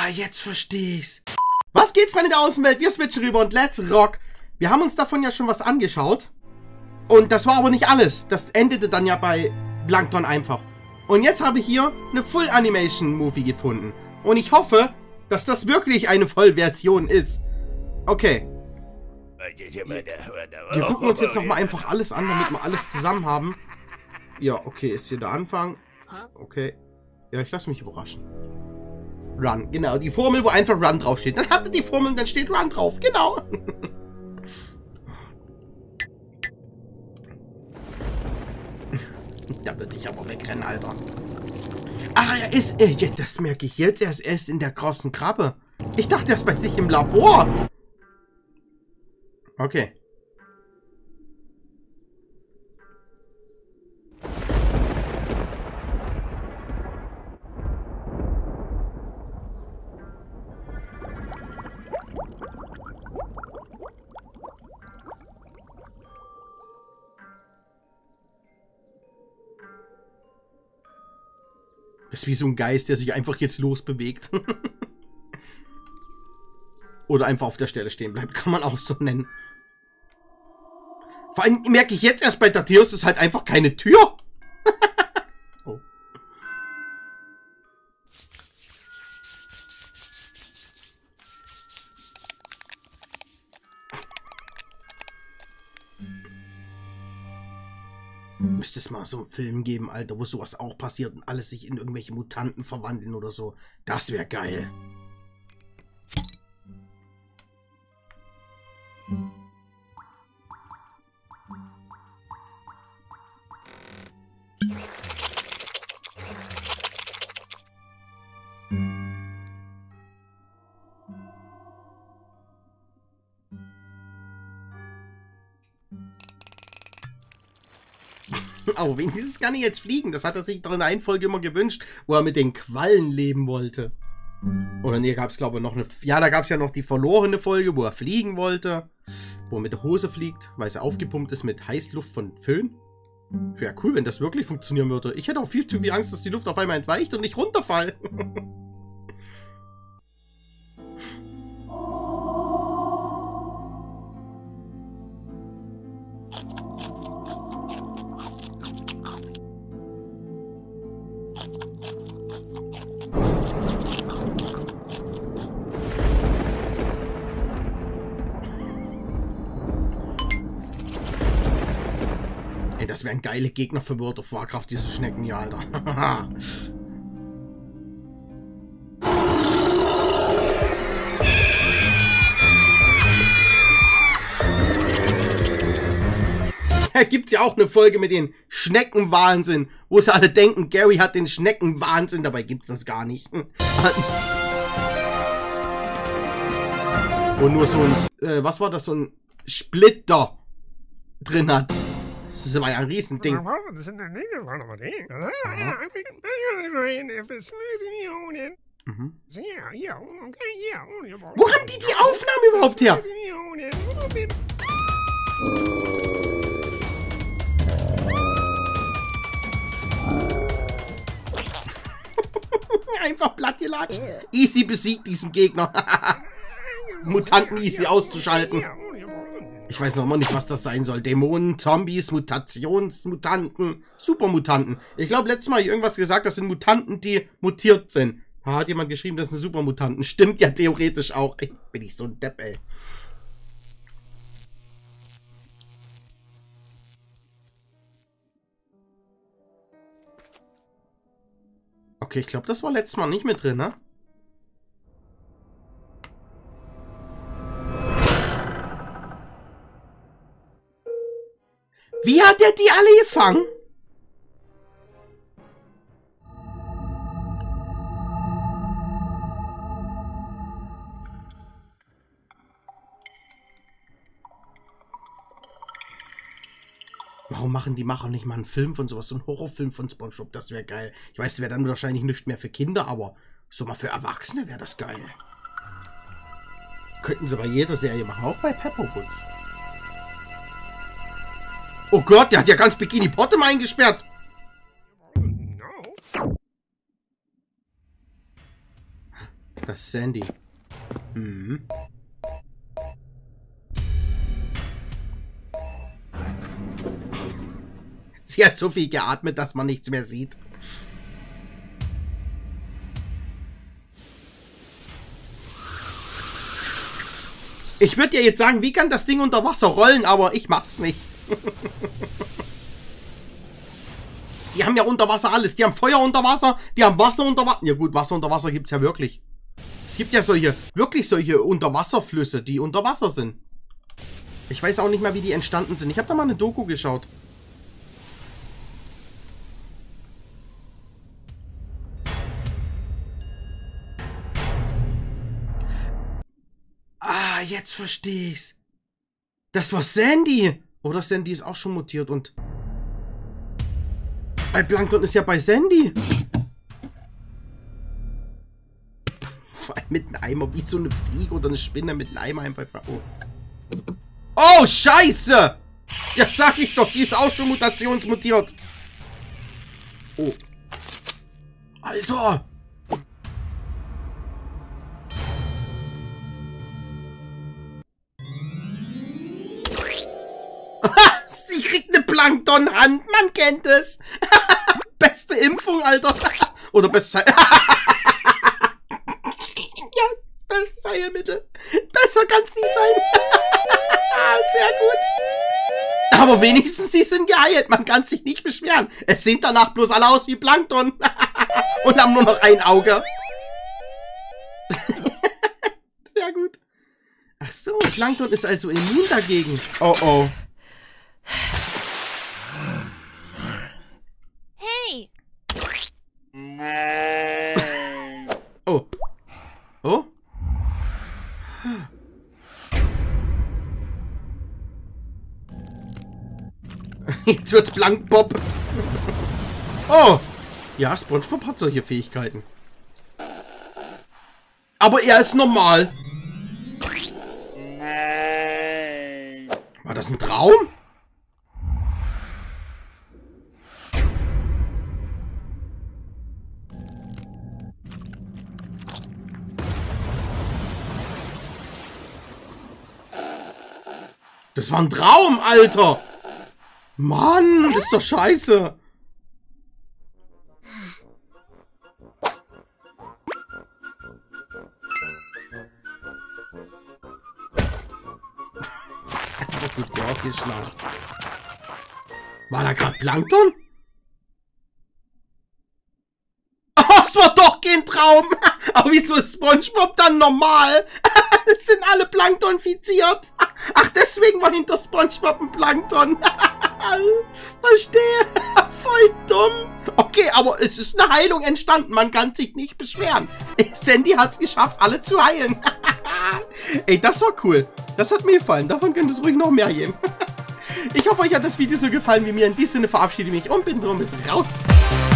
jetzt verstehe ich's. Was geht, Freunde der Außenwelt? Wir switchen rüber und let's rock. Wir haben uns davon ja schon was angeschaut. Und das war aber nicht alles. Das endete dann ja bei Plankton einfach. Und jetzt habe ich hier eine Full-Animation-Movie gefunden. Und ich hoffe, dass das wirklich eine Vollversion ist. Okay. Wir gucken uns jetzt nochmal einfach alles an, damit wir alles zusammen haben. Ja, okay, ist hier der Anfang. Okay. Ja, ich lasse mich überraschen. Run, genau. Die Formel, wo einfach Run draufsteht. Dann habt ihr die Formel und dann steht Run drauf. Genau. Da würde ich aber wegrennen, Alter. Ach, er ist... das merke ich jetzt erst. Er ist in der großen Krabbe. Ich dachte, er ist bei sich im Labor. Okay. Das ist wie so ein Geist, der sich einfach jetzt losbewegt. Oder einfach auf der Stelle stehen bleibt. Kann man auch so nennen. Vor allem merke ich jetzt erst bei Tateus, ist halt einfach keine Tür. Oh. Müsste es mal so einen Film geben, Alter, wo sowas auch passiert und alles sich in irgendwelche Mutanten verwandeln oder so. Das wäre geil. Aber wenigstens kann ich jetzt fliegen. Das hat er sich doch in der einen Folge immer gewünscht, wo er mit den Quallen leben wollte. Oder nee, gab es glaube ich noch eine... Ja, da gab es ja noch die verlorene Folge, wo er fliegen wollte. Wo er mit der Hose fliegt, weil sie aufgepumpt ist mit Heißluft von Föhn. Wäre cool, wenn das wirklich funktionieren würde. Ich hätte auch viel zu viel Angst, dass die Luft auf einmal entweicht und ich runterfall. Ey, das wären geile Gegner für World of Warcraft, diese Schnecken hier, Alter. Da gibt's ja auch eine Folge mit den Schneckenwahnsinn, wo sie alle denken, Gary hat den Schneckenwahnsinn, dabei gibt's das gar nicht. Und nur so ein, was war das, so ein Splitter drin hat. Das war ja ein Riesending. Mhm. Wo haben die Aufnahme überhaupt her? Einfach platt gelatscht. Easy besiegt diesen Gegner. Mutanten easy auszuschalten. Ich weiß noch mal nicht, was das sein soll. Dämonen, Zombies, Mutationsmutanten, Supermutanten. Ich glaube, letztes Mal habe ich irgendwas gesagt, das sind Mutanten, die mutiert sind. Da hat jemand geschrieben, das sind Supermutanten. Stimmt ja theoretisch auch. Ey, bin ich so ein Depp, ey. Okay, ich glaube, das war letztes Mal nicht mit drin, ne? Wie hat der die alle gefangen? Warum machen die Macher nicht mal einen Film von sowas, so einen Horrorfilm von SpongeBob? Das wäre geil. Ich weiß, das wäre dann wahrscheinlich nicht mehr für Kinder, aber so mal für Erwachsene wäre das geil. Könnten sie bei jeder Serie machen, auch bei Pepperwoods. Oh Gott, der hat ja ganz Bikini Bottom eingesperrt. Das ist Sandy. Mhm. Sie hat so viel geatmet, dass man nichts mehr sieht. Ich würde ja jetzt sagen, wie kann das Ding unter Wasser rollen, aber ich mach's nicht. Die haben ja unter Wasser alles. Die haben Feuer unter Wasser, die haben Wasser unter Wasser. Ja gut, Wasser unter Wasser gibt's ja wirklich. Es gibt ja wirklich solche Unterwasserflüsse, die unter Wasser sind. Ich weiß auch nicht mal, wie die entstanden sind. Ich habe da mal eine Doku geschaut. Ah, jetzt verstehe ich's. Das war Sandy. Oder Sandy ist auch schon mutiert und... Bei Plankton ist ja bei Sandy. Vor allem mit einem Eimer, wie so eine Fliege oder eine Spinne mit einem Eimer einfach... Oh. Oh, Scheiße! Ja, sag ich doch, die ist auch schon mutationsmutiert. Oh. Alter! Sie kriegt eine Planktonhand, man kennt es. Beste Impfung, Alter. Oder beste... Ja, das beste Heilmittel. Besser kann's nicht sein. Sehr gut. Aber wenigstens sie sind geheilt. Man kann sich nicht beschweren. Es sehen danach bloß alle aus wie Plankton. Und haben nur noch ein Auge. Sehr gut. Ach so, Plankton ist also immun dagegen. Oh oh. Hey. Oh. Oh. Jetzt wird's Blankbob. Oh. Ja, SpongeBob hat solche Fähigkeiten. Aber er ist normal. War das ein Traum? Das war ein Traum, Alter. Mann, das ist doch scheiße. War da gerade Plankton? Oh, es war doch kein Traum. Aber wieso ist SpongeBob dann normal? Es sind alle Planktonfiziert. Ach, deswegen war hinter SpongeBob ein Plankton. Verstehe. Voll dumm. Okay, aber es ist eine Heilung entstanden. Man kann sich nicht beschweren. Sandy hat es geschafft, alle zu heilen. Ey, das war cool. Das hat mir gefallen. Davon könnte es ruhig noch mehr geben. Ich hoffe, euch hat das Video so gefallen wie mir. In diesem Sinne verabschiede ich mich und bin damit raus.